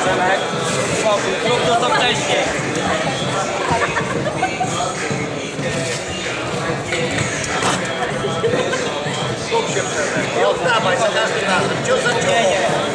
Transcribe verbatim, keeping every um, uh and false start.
Remek, spokój, zrób to co wcześniej. Skup się Przemek. I oddawaj za każdym razem. Cios za cios.